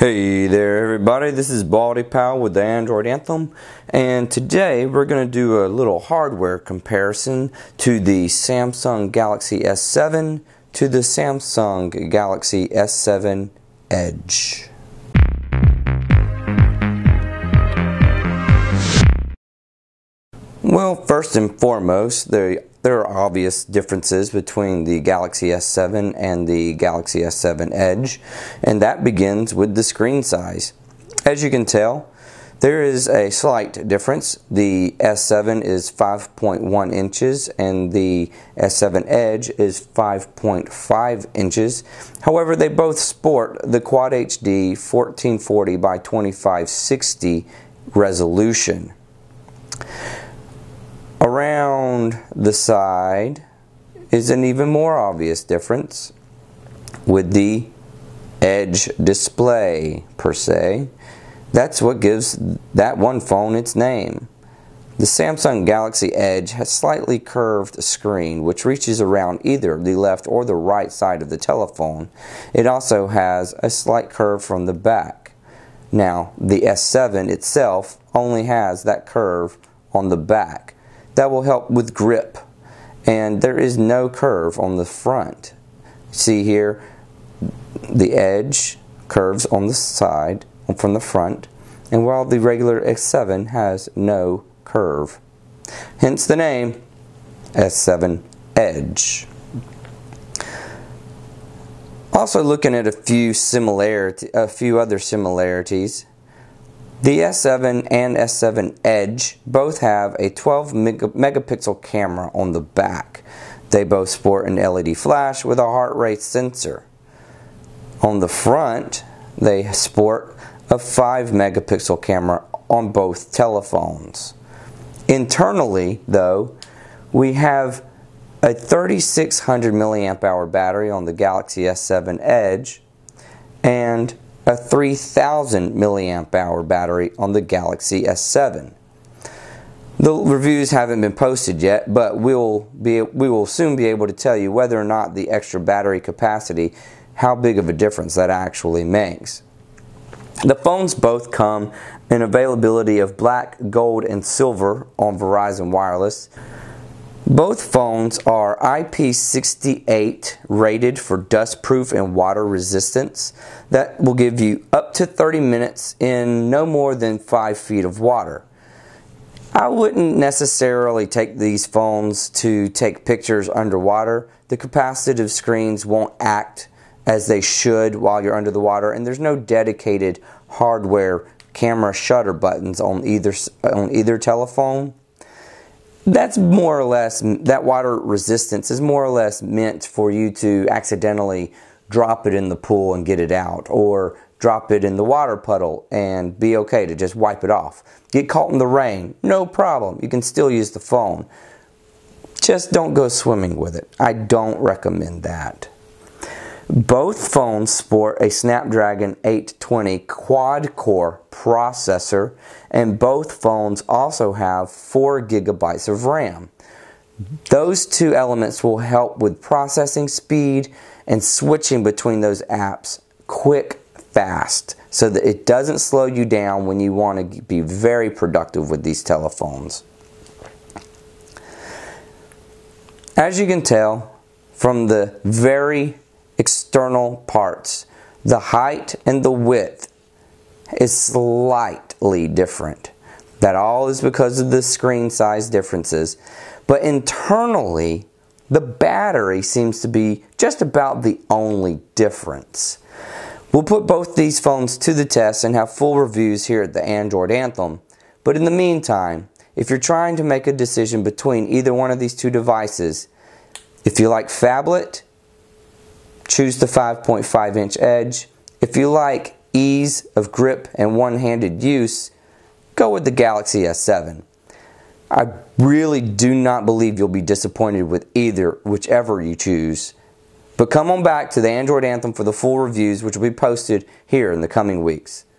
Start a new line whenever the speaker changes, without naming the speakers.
Hey there everybody, this is Baldy Pal with the Android Anthem, and today we're going to do a little hardware comparison to the Samsung Galaxy S7 to the Samsung Galaxy S7 Edge. Well, first and foremost, there are obvious differences between the Galaxy S7 and the Galaxy S7 Edge, and that begins with the screen size. As you can tell, there is a slight difference. The S7 is 5.1 inches and the S7 Edge is 5.5 inches. However, they both sport the Quad HD 1440 by 2560 resolution. Around the side is an even more obvious difference with the Edge display per se. That's what gives that one phone its name. The Samsung Galaxy Edge has slightly curved screen which reaches around either the left or the right side of the telephone. It also has a slight curve from the back. Now, the S7 itself only has that curve on the back. That will help with grip, and there is no curve on the front. See here, the Edge curves on the side from the front, and while the regular S7 has no curve. Hence the name S7 Edge. Also looking at a few other similarities. The S7 and S7 Edge both have a 12 megapixel camera on the back. They both sport an LED flash with a heart rate sensor. On the front, they sport a 5 megapixel camera on both telephones. Internally, though, we have a 3600 milliamp hour battery on the Galaxy S7 Edge and a 3000 milliamp hour battery on the Galaxy S7. The reviews haven't been posted yet, but we will soon be able to tell you whether or not the extra battery capacity, how big of a difference that actually makes. The phones both come in availability of black, gold, and silver on Verizon Wireless. Both phones are IP68 rated for dust-proof and water resistance. That will give you up to 30 minutes in no more than 5 feet of water. I wouldn't necessarily take these phones to take pictures underwater. The capacitive screens won't act as they should while you're under the water, and there's no dedicated hardware camera shutter buttons on either telephone. That's more or less, that water resistance is more or less meant for you to accidentally drop it in the pool and get it out, or drop it in the water puddle and be okay to just wipe it off. Get caught in the rain, no problem, you can still use the phone. Just don't go swimming with it. I don't recommend that. Both phones sport a Snapdragon 820 quad-core processor, and both phones also have 4 gigabytes of RAM. Those two elements will help with processing speed and switching between those apps quick, fast, so that it doesn't slow you down when you want to be very productive with these telephones. As you can tell from the very external parts, the height and the width is slightly different. That all is because of the screen size differences, but internally the battery seems to be just about the only difference. We'll put both these phones to the test and have full reviews here at the Android Anthem, but in the meantime, if you're trying to make a decision between either one of these two devices, if you like phablet, choose the 5.5 inch Edge. If you like ease of grip and one-handed use, go with the Galaxy S7. I really do not believe you'll be disappointed with whichever you choose. But come on back to the Android Anthem for the full reviews, which will be posted here in the coming weeks.